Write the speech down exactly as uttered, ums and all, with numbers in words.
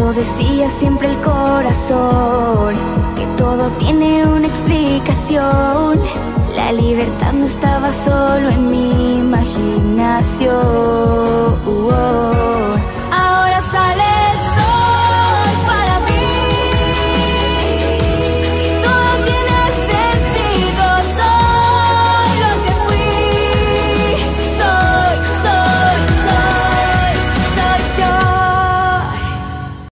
lo decía siempre el corazón, que todo tiene una explicación. La libertad no estaba solo en mi imaginación.